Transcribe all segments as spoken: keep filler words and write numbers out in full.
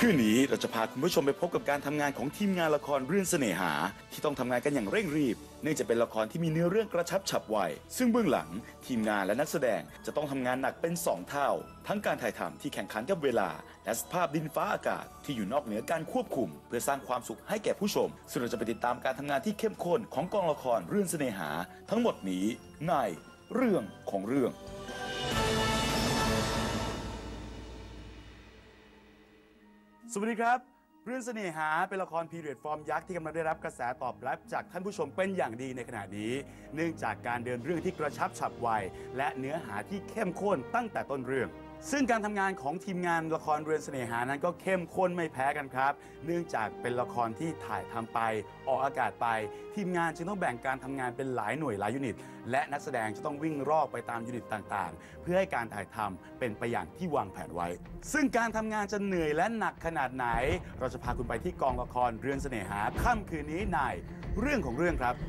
คืนนี้เราจะพาคุณผู้ชมไปพบกับการทำงานของทีมงานละครเรื่องเสน่หาที่ต้องทำงานกันอย่างเร่งรีบเนื่องจากเป็นละครที่มีเนื้อเรื่องกระชับฉับไวซึ่งเบื้องหลังทีมงานและนักแสดงจะต้องทำงานหนักเป็นสองเท่าทั้งการถ่ายทำที่แข่งขันกับเวลาและสภาพดินฟ้าอากาศที่อยู่นอกเหนือการควบคุมเพื่อสร้างความสุขให้แก่ผู้ชมซึ่งเราจะไปติดตามการทำงานที่เข้มข้นของกองละครเรื่องเสน่หาทั้งหมดนี้ในเรื่องของเรื่องสวัสดีครับเรื่องเสน่หาเป็นละครพีเรียดฟอร์มยักษ์ที่กำลังได้รับกระแสตอบรับจากท่านผู้ชมเป็นอย่างดีในขณะนี้เนื่องจากการเดินเรื่องที่กระชับฉับไวและเนื้อหาที่เข้มข้นตั้งแต่ต้นเรื่องซึ่งการทำงานของทีมงานละครเรือนเสน่หานั้นก็เข้มข้นไม่แพ้กันครับเนื่องจากเป็นละครที่ถ่ายทำไปออกอากาศไปทีมงานจึงต้องแบ่งการทำงานเป็นหลายหน่วยหลายยูนิตและนักแสดงจะต้องวิ่งรอกไปตามยูนิตต่างๆเพื่อให้การถ่ายทำเป็นไปอย่างที่วางแผนไว้ซึ่งการทำงานจะเหนื่อยและหนักขนาดไหนเราจะพาคุณไปที่กองละครเรือนเสน่หาค่ำคืนนี้ในเรื่องของเรื่องครับ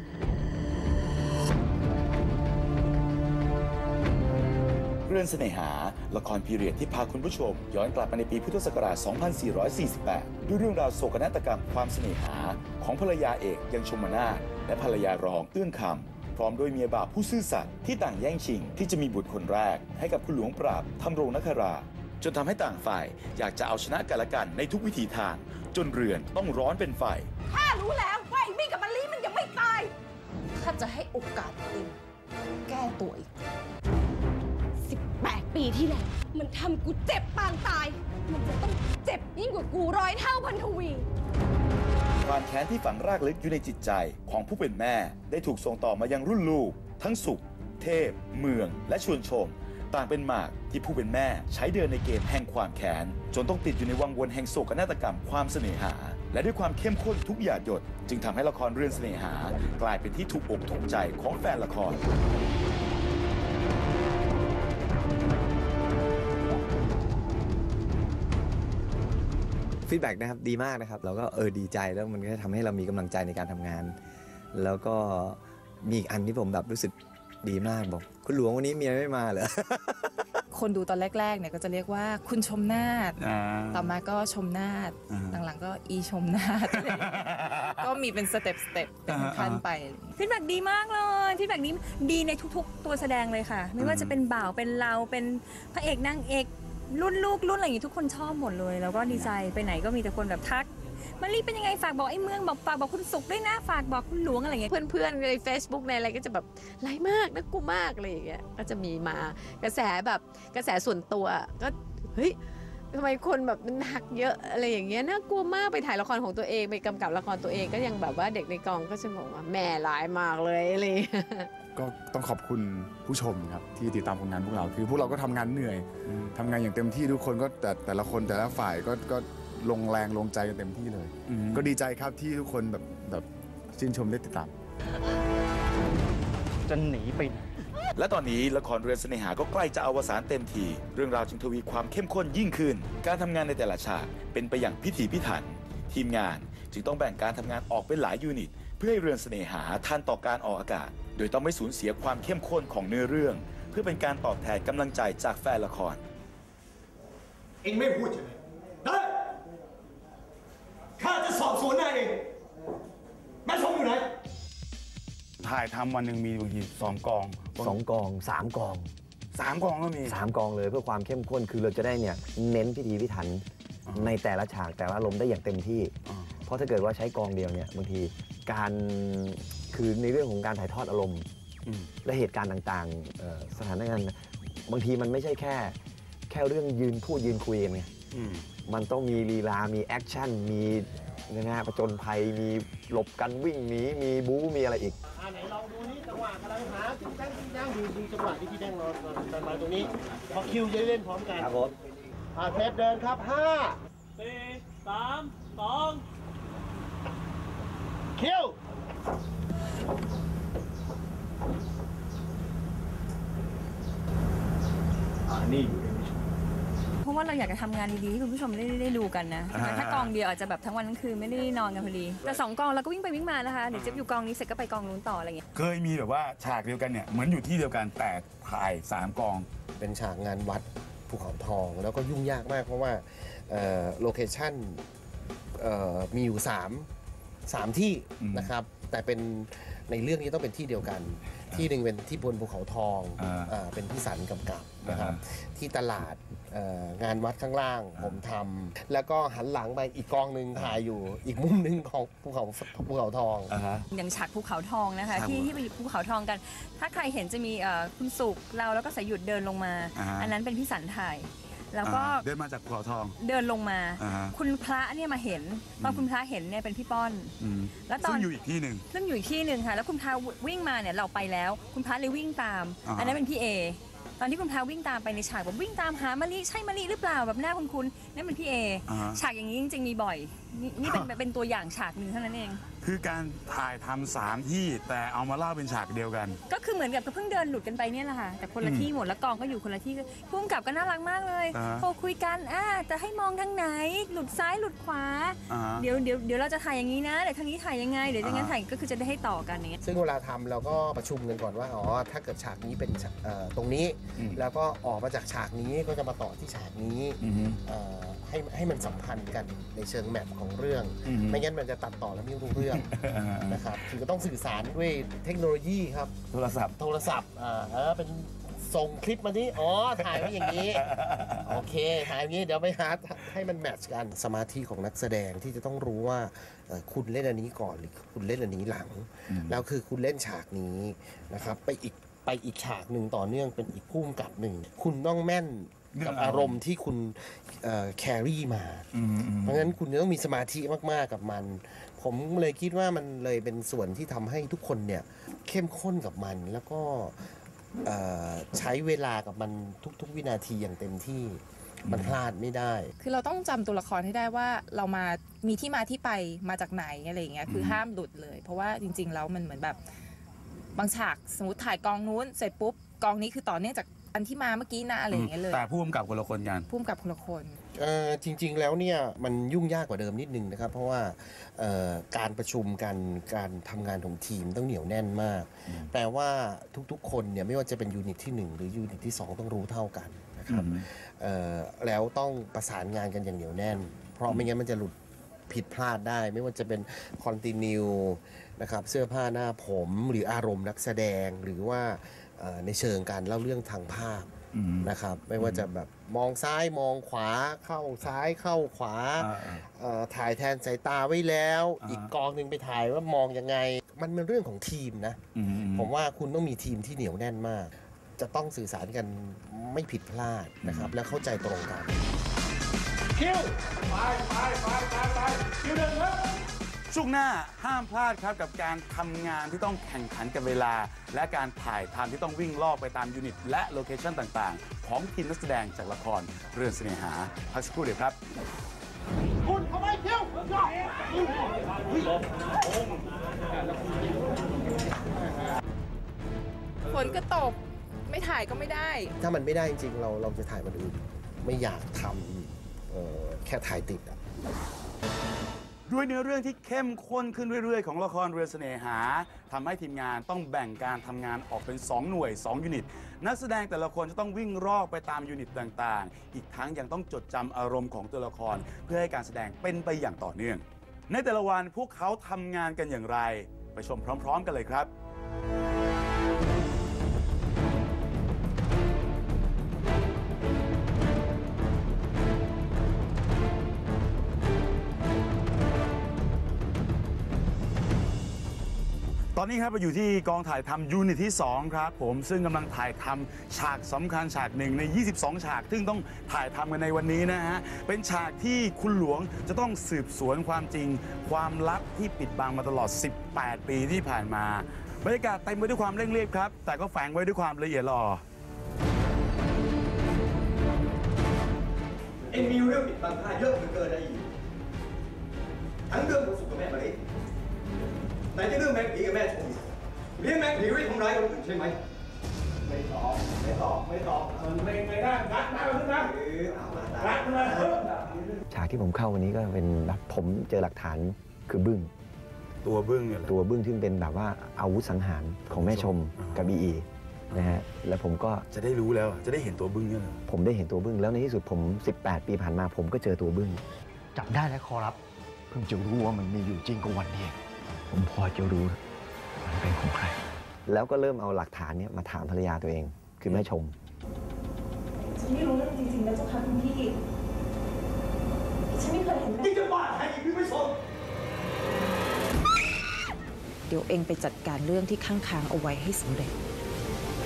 เรื่องเสน่หาละครพีเรียดที่พาคุณผู้ชมย้อนกลับไปในปีพุทธศักราช สองพันสี่ร้อยสี่สิบแปด ด้วยเรื่องราวโศกนาฏกรรมความเสน่หาของภรรยาเอกยังชมนาถและภรรยารองเอื้องคำพร้อมด้วยเมียบ่าวผู้ซื่อสัตย์ที่ต่างแย่งชิงที่จะมีบุตรคนแรกให้กับคุณหลวงปราบธำรงนคราจนทำให้ต่างฝ่ายอยากจะเอาชนะกันและกันในทุกวิถีทางจนเรือนต้องร้อนเป็นไฟข้ารู้แล้วว่าไอ้มี่กับมะลิมันยังไม่ตายข้าจะให้โอกาสเองแก้ตัวอีกสิบแปดปีที่แล้วมันทำกูเจ็บปางตายมันจะต้องเจ็บยิ่งกว่ากูร้อยเท่าพันทวีความแค้นที่ฝังรากลึกอยู่ในจิตใจของผู้เป็นแม่ได้ถูกส่งต่อมายังรุ่นลูกทั้งสุขเทพเมืองและชวนชมต่างเป็นหมากที่ผู้เป็นแม่ใช้เดินในเกมแห่งความแค้นจนต้องติดอยู่ในวังวนแห่งโศกนาฏกรรมความเสน่หาและด้วยความเข้มข้นทุกหยาดหยดจึงทำให้ละครเรื่องเสน่หากลายเป็นที่ถูกอกถูกใจของแฟนละครฟีดแบ็กนะครับดีมากนะครับเราก็เออดีใจแล้วมันก็ทำให้เรามีกำลังใจในการทำงานแล้วก็มีอีกอันที่ผมแบบรู้สึกดีมากบอกคุณหลวงวันนี้เมียไม่มาเหรอคนดูตอนแรกๆเนี่ยก็จะเรียกว่าคุณชมนาถต่อมาก็ชมนาถหลังๆก็อีชมนาถ ก็มีเป็นสเต็ปสเต็ปเป็นขั้นไปฟีดแบ็กดีมากเลยฟีดแบ็กนี้ดีในทุกๆตัวแสดงเลยค่ะไม่ว่าจะเป็นบ่าวเป็นเราเป็นพระเอกนางเอกรุ่นลูกรุ่นอะไรอย่างนี้ทุกคนชอบหมดเลยแล้วก็ดีใจไปไหนก็มีแต่คนแบบทักมารีเป็นยังไงฝากบอกไอ้เมืองบอกฝากบอกคุณสุขด้วยนะฝากบอกคุณหลวงอะไรอย่างเงี้ยเพื่อนๆใน Facebook ในอะไรก็จะแบบไร้มากนะกูมากอะไรอย่างเงี้ยก็จะมีมากระแสแบบกระแสส่วนตัวก็เฮ้ยทำไมคนแบบมันหักเยอะอะไรอย่างเงี้ยน่ากลัวมากไปถ่ายละครของตัวเองไปกำกับละครตัวเองก็ยังแบบว่าเด็กในกองก็จะบอกว่าแม่ร้ายมากเลยอะไรก็ต้องขอบคุณผู้ชมครับที่ติดตามผลงานพวกเราคือพวกเราก็ทำงานเหนื่อยทำงานอย่างเต็มที่ทุกคนก็แต่แต่ละคนแต่ละฝ่ายก็ก็ลงแรงลงใจกันเต็มที่เลยก็ดีใจครับที่ทุกคนแบบแบบชื่นชมได้ติดตามจะหนีไปไหนและตอนนี้ละครเรือนเสน่หาก็ใกล้จะอวสานเต็มทีเรื่องราวจึงทวีความเข้มข้นยิ่งขึ้นการทำงานในแต่ละฉากเป็นไปอย่างพิถีพิถันทีมงานจึงต้องแบ่งการทำงานออกเป็นหลายยูนิตเพื่อให้เรือนเสน่หาทันต่อการออกอากาศโดยต้องไม่สูญเสียความเข้มข้นของเนื้อเรื่องเพื่อเป็นการตอบแทนกำลังใจจากแฟนละครเองไม่พูดใช่ไหมได้ข้าจะสอบสวนนายเองแม่ชมอยู่ไหนถ่ายทำวันหนึ่งมีบางทีสองกองสองกองสามกองสามกองก็มีสามกองเลยเพื่อความเข้มข้นคือเราจะได้เนี่ยเน้นพิธีพิถันในแต่ละฉากแต่ละอารมณ์ได้อย่างเต็มที่เพราะถ้าเกิดว่าใช้กองเดียวเนี่ยบางทีการคือในเรื่องของการถ่ายทอดอารมณ์และเหตุการณ์ต่างๆสถานการณ์บางทีมันไม่ใช่แค่แค่เรื่องยืนพูดยืนคุยกันไงมันต้องมีลีลามีแอคชั่นมีนะฮะผจญภัยมีหลบกันวิ่งหนีมีบู๊มีอะไรอีกอ่าไหนลองดูนี่จังหวะกำลังหาจิ้งจังจิ้งจังดูดูจังหวะที่พี่แดงรอสบายตรงนี้พอคิวจะเล่นพร้อมกันครับผมอ่าเทปเดินครับห้าสี่สามสองคิวอ่านี่เพราะว่าเราอยากจะทำงานดีๆให้คุณผู้ชมได้ได้ดูกันนะแต่ถ้ากองเดียวอาจจะแบบทั้งวันทั้งคืนไม่ได้นอนกันพอดีแต่สองกองเราก็วิ่งไปวิ่งมานะคะเดี๋ยวจะอยู่กองนี้เสร็จก็ไปกองนู้นต่ออะไรเงี้ยเคยมีแบบว่าฉากเดียวกันเนี่ยเหมือนอยู่ที่เดียวกันแต่ถ่ายสามกองเป็นฉากงานวัดภูเขาทองแล้วก็ยุ่งยากมากเพราะว่าโลเคชั่นมีอยู่3 3ที่นะครับแต่เป็นในเรื่องนี้ต้องเป็นที่เดียวกันที่หนึ่งเป็นที่บนภูเขาทองอ่าเป็นพี่สันกำกับนะครับที่ตลาดงานวัดข้างล่างผมทำแล้วก็หันหลังไปอีกกองหนึ่งถ่ายอยู่อีกมุมหนึ่งของภูเขาภูเขาทองอย่างฉากภูเขาทองนะคะที่ที่ไปภูเขาทองกันถ้าใครเห็นจะมีคุณสุกเราแล้วก็สายหยุดเดินลงมาอันนั้นเป็นพี่สันถ่ายแล้วก็เดินมาจากภูเขาทองเดินลงมาคุณพระเนี่ยมาเห็นตอนคุณพระเห็นเนี่ยเป็นพี่ป้อนแล้วตอนซึ่งอยู่อีกที่หนึ่งซึ่งอยู่อีกที่หนึ่งค่ะแล้วคุณพระวิ่งมาเนี่ยเราไปแล้วคุณพระเลยวิ่งตามอันนั้นเป็นพี่เอตอนที่คุณพระวิ่งตามไปในฉากแบบวิ่งตามหามะลิใช่มะลิหรือเปล่าแบบหน้าคุ้นๆนั่นเป็นพี่เอฉากอย่างนี้จริงๆมีบ่อยนี่เป็นเป็นตัวอย่างฉากหนึ่งเท่านั้นเองคือการถ่ายทำสามที่แต่เอามาเล่าเป็นฉากเดียวกันก็คือเหมือนกับเพิ่งเดินหลุดกันไปเนี่ยแหละค่ะแต่คนละที่หมดแล้วกองก็อยู่คนละที่พุ่มกับก็น่ารักมากเลยโทรคุยกันอ่าจะให้มองทางไหนหลุดซ้ายหลุดขวาเดี๋ยวเดี๋ยวเดี๋ยวเราจะถ่ายอย่างนี้นะเดี๋ยวทางนี้ถ่ายยังไงเดี๋ยวจะงั้นถ่ายก็คือจะได้ให้ต่อกันอย่างเงี้ยซึ่งเวลาทำเราก็ประชุมกันก่อนว่าอ๋อถ้าเกิดฉากนี้เป็นตรงนี้แล้วก็ออกมาจากฉากนี้ก็จะมาต่อที่ฉากนี้ให้ให้มันสัมพันธ์กันในเชิงแมปของเรื่องไม่งั้นมันจะตัดต่อแล้วไม่รู้เรื่องนะครับคือก็ต้องสื่อสารด้วยเทคโนโลยีครับโทรศัพท์โทรศัพท์อ่าเป็นส่งคลิปมาที่อ๋อถ่ายไว้อย่างนี้โอเคถ่ายอย่างนี้เดี๋ยวไปหาให้มันแมทช์กันสมาธิของนักแสดงที่จะต้องรู้ว่าคุณเล่นอันนี้ก่อนหรือคุณเล่นอันนี้หลังแล้วคือคุณเล่นฉากนี้นะครับไปอีกไปอีกฉากหนึ่งต่อเนื่องเป็นอีกพุ่มกับหนึ่งคุณต้องแม่นกับอารมณ์ที่คุณแครี่มาเพราะงั้นคุณจะต้องมีสมาธิมากๆกับมันผมเลยคิดว่ามันเลยเป็นส่วนที่ทำให้ทุกคนเนี่ยเข้มข้นกับมันแล้วก็ใช้เวลากับมันทุกๆวินาทีอย่างเต็มที่มันพลาดไม่ได้คือเราต้องจำตัวละครให้ได้ว่าเรามามีที่มาที่ไปมาจากไหนอะไรอย่างเงี้ยคือห้ามหลุดเลยเพราะว่าจริงๆแล้วมันเหมือนแบบบางฉากสมมติถ่ายกองนู้นเสร็จปุ๊บกองนี้คือต่อเนื่องจากอันที่มาเมื่อกี้นะอะไรอย่างเงี้ยเลยแต่ผู้กำกับคนละคนกันผู้กำกับคนละคนจริงๆแล้วเนี่ยมันยุ่งยากกว่าเดิมนิดนึงนะครับเพราะว่าการประชุมกันการทำงานของทีมต้องเหนียวแน่นมากแปลว่าทุกๆคนเนี่ยไม่ว่าจะเป็นยูนิตที่หนึ่งหรือยูนิตที่สองต้องรู้เท่ากันนะครับแล้วต้องประสานงานกันอย่างเหนียวแน่นเพราะไม่งั้นมันจะหลุดผิดพลาดได้ไม่ว่าจะเป็นคอนติเนียนะครับเสื้อผ้าหน้าผมหรืออารมณ์นักแสดงหรือว่าในเชิงการเล่าเรื่องทางภาพนะครับไม่ว่าจะแบบมองซ้ายมองขวาเข้าซ้ายเข้าขวาถ่ายแทนสายตาไว้แล้วอีกกองหนึ่งไปถ่ายว่ามองยังไงมันเป็นเรื่องของทีมนะผมว่าคุณต้องมีทีมที่เหนียวแน่นมากจะต้องสื่อสารกันไม่ผิดพลาดนะครับและเข้าใจตรงกันคิวไปไปไปไปไปคิวเดินครับช่วงหน้าห้ามพลาดครับกับการทำงานที่ต้องแข่งขันกับเวลาและการถ่ายทำที่ต้องวิ่งลอกไปตามยูนิตและโลเคชั่นต่างๆของทีมนักแสดงจากละครเรื่องเสน่หาพักสักครู่เดียวครับคุณเอาไว้เที่ยวฝนก็ตกไม่ถ่ายก็ไม่ได้ถ้ามันไม่ได้จริงๆเราเราจะถ่ายมันอื่นไม่อยากทำแค่ถ่ายติดอ่ะด้วยเนื้อเรื่องที่เข้มข้นขึ้นเรื่อยๆของละครเรือนเสน่หาทำให้ทีมงานต้องแบ่งการทำงานออกเป็นสองหน่วยสองยูนิตนักแสดงแต่ละคนจะต้องวิ่งรอกไปตามยูนิตต่างๆอีกทั้งยังต้องจดจำอารมณ์ของตัวละครเพื่อให้การแสดงเป็นไปอย่างต่อเนื่องในแต่ละวันพวกเขาทำงานกันอย่างไรไปชมพร้อมๆกันเลยครับตอนนี้ครับเราอยู่ที่กองถ่ายทำยูนิตที่สองครับผมซึ่งกำลังถ่ายทำฉากสำคัญฉากหนึ่งในยี่สิบสองฉากซึ่งต้องถ่ายทำกันในวันนี้นะฮะเป็นฉากที่คุณหลวงจะต้องสืบสวนความจริงความลับที่ปิดบังมาตลอดสิบแปดปีที่ผ่านมาบรรยากาศเต็มไปด้วยความเร่งรีบครับแต่ก็แฝงไว้ด้วยความละเอียดอ่อนเอ็งมีเรื่องปิดบังข้าเยอะเหลือเกินนะอีทั้งเรื่องของสุขกับแม่มะลิไหนจะเรื่องแมงผีกับแม่ชมเลี้ยงแมงผีไว้ทำร้ายคนอื่นใช่ไหมไม่ตอบไม่ตอบไม่ตอบมันไม่ไม่ได้รักนะรักนะรักนะฉากที่ผมเข้าวันนี้ก็เป็นแบบผมเจอหลักฐานคือบึ้งตัวบึ้งเนี่ยตัวบึ้งที่เป็นแบบว่าอาวุธสังหารของแม่ชมกับบีอีนะฮะแล้วผมก็จะได้รู้แล้วจะได้เห็นตัวบึ้งเนี่ยผมได้เห็นตัวบึ้งแล้วในที่สุดผมสิบแปดปีผ่านมาผมก็เจอตัวบึ้งจับได้แล้วขอรับ เพิ่งจะรู้ว่ามันมีอยู่จริงก็วันนี้ผมพอจะรู้มันเป็นของใครแล้วก็เริ่มเอาหลักฐานเนี่ยมาถามภรรยาตัวเองคือแม่ชมฉันไม่รู้เรื่องจริงๆนะเจ้าค่ะคุณพี่ฉันไม่เคยเห็นนี่จะบ้าใครอีกพี่ไม่สนเดี๋ยวเองไปจัดการเรื่องที่ค้างๆเอาไว้ให้สำเร็จไป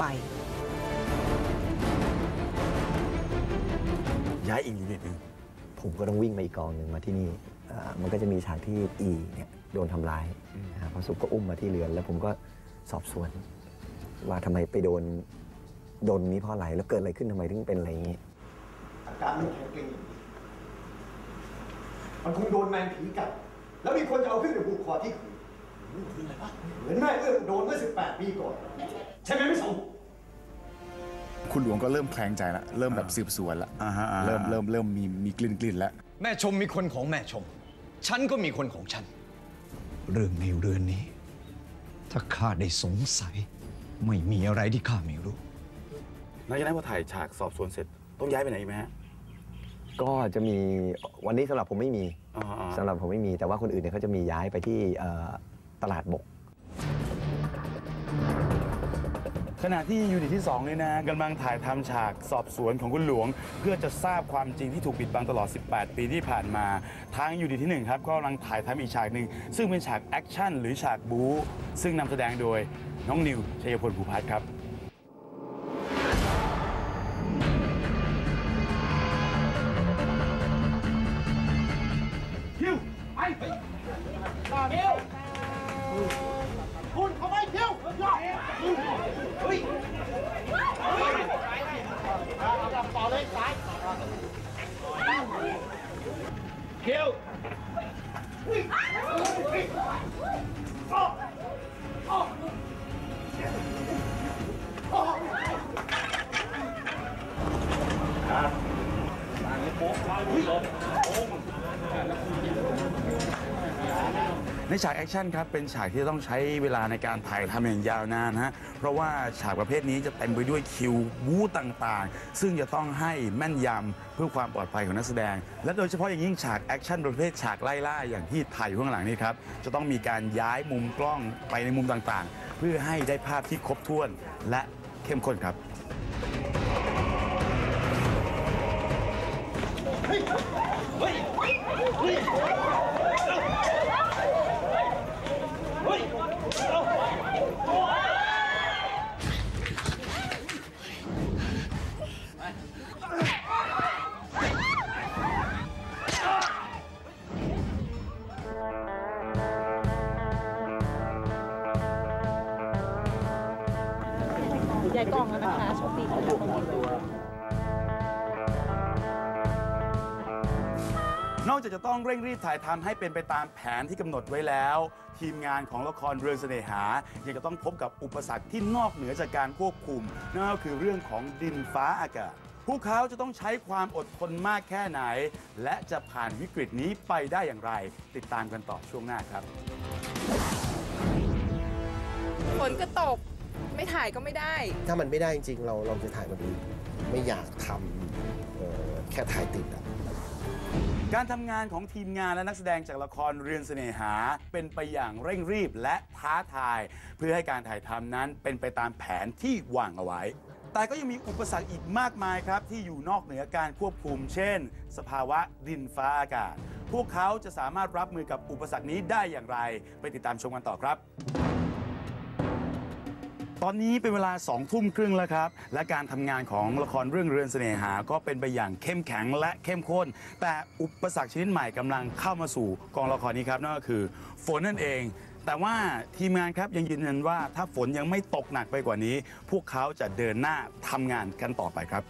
ย้ายอีกยูนิตหนึ่งผมก็ต้องวิ่งมาอีกกองหนึ่งมาที่นี่อ่ามันก็จะมีฉากที่อีเนี่ยโดนทำร้ายนะครับพระสุขก็อุ้มมาที่เรือนแล้วผมก็สอบสวน ว่าทำไมไปโดนโดนนี้เพราะอะไรแล้วเกิดอะไรขึ้นทำไมถึงเป็นอะไรอย่างนี้อาการมันแข็งเกร็งมันคงโดนแมงผีกัดแล้วมีคนจะเอาขึ้นไปผูกคอที่ขืนเหมือนแม่เอื้องโดนเมื่อสิบแปดปีก่อนใช่ไหมไม่สงคุณหลวงก็เริ่มแคลงใจละเริ่มแบบสืบสวนละเริ่มเริ่มเริ่มมีมีกลิ่นกลิ่นแล้วแม่ชมมีคนของแม่ชม ฉันก็มีคนของฉัน เรื่องในเรือนนี้ ถ้าข้าได้สงสัย ไม่มีอะไรที่ข้าไม่รู้หลังจากนั้นพอถ่ายฉากสอบสวนเสร็จต้องย้ายไปไหนอีกไหมฮะก็จะมีวันนี้สำหรับผมไม่มีอ่าๆสำหรับผมไม่มีแต่ว่าคนอื่นเนี่ยเขาจะมีย้ายไปที่เอ่อตลาดบกขณะที่ยูนิตที่สองเนี่ยนะกำลังถ่ายทำฉากสอบสวนของคุณหลวง เพื่อจะทราบความจริงที่ถูกปิดบังตลอด สิบแปด ปีที่ผ่านมา ทางยูนิตที่หนึ่งครับก็กำลังถ่ายทำอีกฉากหนึ่งซึ่งเป็นฉากแอคชั่นหรือฉากบู๊ซึ่งนำแสดงโดยน้องนิวชัยพลภูพัฒน์ครับคิวไปคิวคุณเขาไม่คิวยอดเฮ้ยต่อเลยซ้ายคิวในฉากแอคชั่นครับเป็นฉากที่ต้องใช้เวลาในการถ่ายทำอย่างยาวนานฮะเพราะว่าฉากประเภทนี้จะเต็มไปด้วยคิวบู๊ต่างๆ ซึ่งจะต้องให้แม่นยำเพื่อความปลอดภัยของนักแสดง และโดยเฉพาะอย่างยิ่งฉากแอคชั่นประเภทฉากไล่ล่าอย่างที่ถ่ายอยู่ข้างหลังนี่ครับจะต้องมีการย้ายมุมกล้องไปในมุมต่างๆ เพื่อให้ได้ภาพที่ครบถ้วนและเข้มข้นครับยายกล้องแล้วนะคะโชคดีค่ะนอกจากจะต้องเร่งรีบถ่ายทำให้เป็นไปตามแผนที่กำหนดไว้แล้ว ทีมงานของละครเรือนเสน่หายังจะต้องพบกับอุปสรรคที่นอกเหนือจากการควบคุมนั่นก็คือเรื่องของดินฟ้าอากาศพวกเขาจะต้องใช้ความอดทนมากแค่ไหน และจะผ่านวิกฤตนี้ไปได้อย่างไร ติดตามกันต่อช่วงหน้าครับฝนก็ตกไม่ถ่ายก็ไม่ได้ถ้ามันไม่ได้จริงๆ เราเราจะถ่ายมันอื่นไม่อยากทำเอ่อแค่ถ่ายติดอะการทำงานของทีมงานและนักแสดงจากละครเรือนเสน่หาเป็นไปอย่างเร่งรีบและท้าทาย เพื่อให้การถ่ายทำนั้นเป็นไปตามแผนที่วางเอาไว้ แต่ก็ยังมีอุปสรรคอีกมากมายครับที่อยู่นอกเหนือการควบคุม เช่น สภาวะดินฟ้าอากาศ พวกเขาจะสามารถรับมือกับอุปสรรคนี้ได้อย่างไรไปติดตามชมกันต่อครับ ตอนนี้เป็นเวลาสองทุ่มครึ่งแล้วครับและการทำงานของละครเรื่องเรือนเสน่หาก็เป็นไปอย่างเข้มแข็งและเข้มข้น แต่อุปสรรคชนิดใหม่กำลังเข้ามาสู่กองละครนี้ครับนั่นก็คือฝนนั่นเอง แต่ว่าทีมงานครับยังยืนยันว่าถ้าฝนยังไม่ตกหนักไปกว่านี้ พวกเขาจะเดินหน้าทำงานกันต่อไปครับ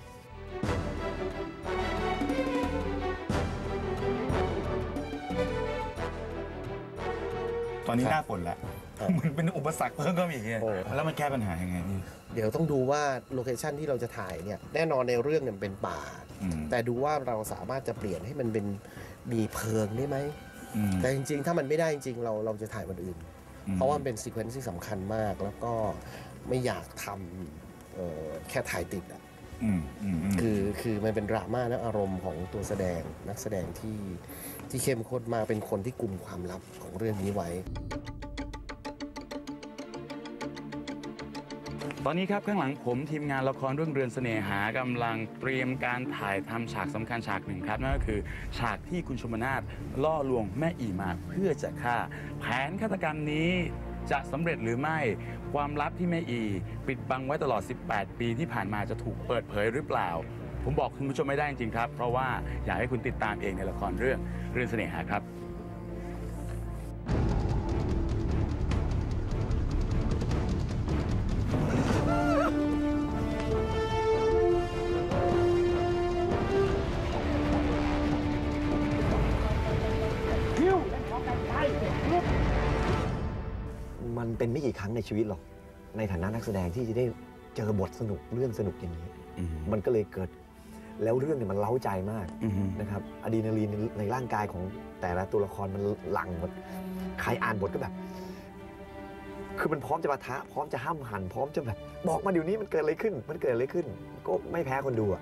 ตอนนี้หน้าฝนแล้วเหมือนเป็นอุปสรรคเพิ่มก็มีอย่างเงี้ยแล้วมันแก้ปัญหายังไงนี่เดี๋ยวต้องดูว่าโลเคชันที่เราจะถ่ายเนี่ยแน่นอนในเรื่องเนี่ยเป็นป่า แต่ดูว่าเราสามารถจะเปลี่ยนให้มันเป็นมีเพลิงได้ไหมแต่จริงๆ ถ้ามันไม่ได้จริงๆเราเราจะถ่ายวันอื่น เพราะว่ามันเป็นซีเควนซ์ที่สำคัญมากแล้วก็ไม่อยากทำเอ่อแค่ถ่ายติดอ่ะอืมอืมอืมคือคือมันเป็นดราม่าและอารมณ์ของตัวแสดงนักแสดงที่ที่เข้มข้นมากเป็นคนที่กุมความลับของเรื่องนี้ไว้ตอนนี้ครับข้างหลังผมทีมงานละครเรื่องเรือนเสน่หากำลังเตรียมการถ่ายทำฉากสำคัญฉากหนึ่งครับนั่นก็คือฉากที่คุณชมนาทล่อลวงแม่อีมาเพื่อจะฆ่าแผนฆาตกรรมนี้จะสำเร็จหรือไม่ความลับที่แม่อีปิดบังไว้ตลอดสิบแปดปีที่ผ่านมาจะถูกเปิดเผยหรือเปล่าผมบอกคุณผู้ชมไม่ได้จริงๆครับเพราะว่าอยากให้คุณติดตามเองในละครเรื่องเรือนเสน่หาครับมันเป็นไม่กี่ครั้งในชีวิตหรอกในฐานะนักแสดงที่จะได้เจอบทสนุกเรื่องสนุกอย่างนี้มันก็เลยเกิดแล้วเรื่องเนี่ยมันเล้าใจมากนะครับอะดรีนาลีนในร่างกายของแต่ละตัวละครมันหลั่งหมดใครอ่านบทก็แบบคือมันพร้อมจะปะทะพร้อมจะห้ามหันพร้อมจะแบบบอกมาเดี๋ยวนี้มันเกิดอะไรขึ้นมันเกิดอะไรขึ้นก็ไม่แพ้คนดูอะ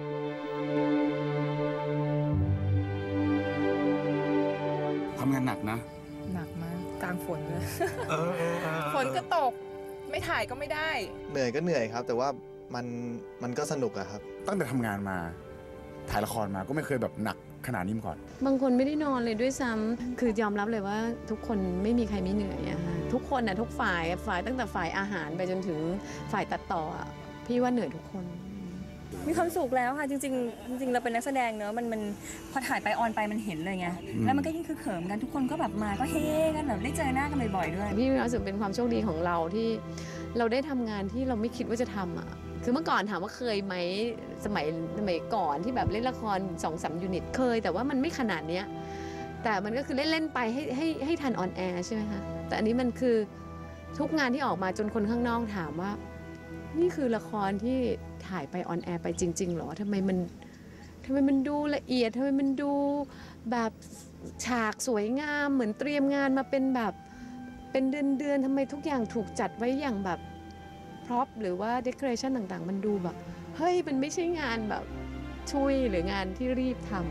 ทำงานหนักนะหนักมากกลางฝนเลยฝนก็ตกไม่ถ่ายก็ไม่ได้เหนื่อยก็เหนื่อยครับแต่ว่ามันมันก็สนุกอะครับตั้งแต่ทำงานมาถ่ายละครมาก็ไม่เคยแบบหนักขนาดนี้มาก่อนบางคนไม่ได้นอนเลยด้วยซ้ำคือยอมรับเลยว่าทุกคนไม่มีใครไม่เหนื่อยอะค่ะทุกคนนะทุกฝ่ายฝ่ายตั้งแต่ฝ่ายอาหารไปจนถึงฝ่ายตัดต่อพี่ว่าเหนื่อยทุกคนมีความสุขแล้วค่ะจริงๆจริงๆเราเป็นนักแสดงเนอะมันมันพอถ่ายไปออนไปมันเห็นเลยไงแล้วมันก็ยิ่งคือเขิมกันทุกคนก็แบบมาก็เฮกันแบบได้เจอหน้ากันบ่อยๆด้วยพี่รู้สึกเป็นความโชคดีของเราที่เราได้ทำงานที่เราไม่คิดว่าจะทำอ่ะคือเมื่อก่อนถามว่าเคยไหมสมัยสมัยก่อนที่แบบเล่นละครสองสามยูนิตเคยแต่ว่ามันไม่ขนาดเนี้ยแต่มันก็คือเล่นๆไปให้ให้ให้ทันออนแอร์ใช่ไหมคะแต่อันนี้มันคือทุกงานที่ออกมาจนคนข้างนอกถามว่านี่คือละครที่ถ่ายไปออนแอร์ไปจริงๆหรอทำไมมันทำไมมันดูละเอียดทำไมมันดูแบบฉากสวยงามเหมือนเตรียมงานมาเป็นแบบเป็นเดือนๆทำไมทุกอย่างถูกจัดไว้อย่างแบบพร็อพหรือว่าเดคอเรชันต่างๆมันดูแบบเฮ้ยมันไม่ใช่งานแบบช่วยหรืองานที่รีบทำ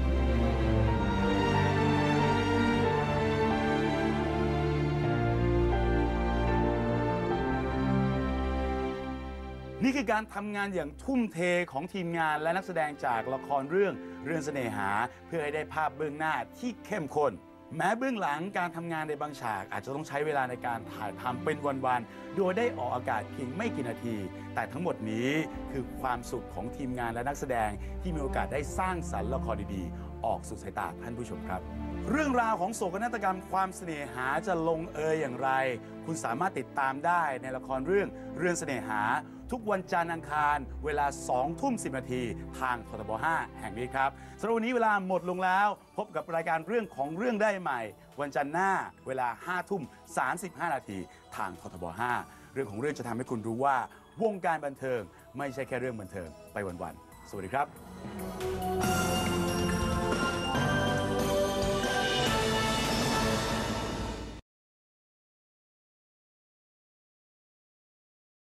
นี่คือการทำงานอย่างทุ่มเทของทีมงานและนักแสดงจากละครเรื่องเรือนเสน่หาเพื่อให้ได้ภาพเบื้องหน้าที่เข้มข้นแม้เบื้องหลังการทำงานในบางฉากอาจจะต้องใช้เวลาในการถ่ายทำเป็นวันๆโดยได้ออกอากาศเพียงไม่กี่นาทีแต่ทั้งหมดนี้คือความสุขของทีมงานและนักแสดงที่มีโอกาสได้สร้างสรรค์ละครดีๆออกสู่สายตาท่านผู้ชมครับเรื่องราวของโศกนาฏกรรมความเสน่หาจะลงเอยอย่างไรคุณสามารถติดตามได้ในละครเรื่องเรือนเสน่หาทุกวันจันทร์อังคารเวลาสองทุ่มสิบนาทีทางททบห้าแห่งนี้ครับสำหรับวันนี้เวลาหมดลงแล้วพบกับรายการเรื่องของเรื่องได้ใหม่วันจันทร์หน้าเวลาห้าทุ่มสามสิบห้านาทีทางททบห้าเรื่องของเรื่องจะทำให้คุณรู้ว่าวงการบันเทิงไม่ใช่แค่เรื่องบันเทิงไปวันๆสวัสดีครับ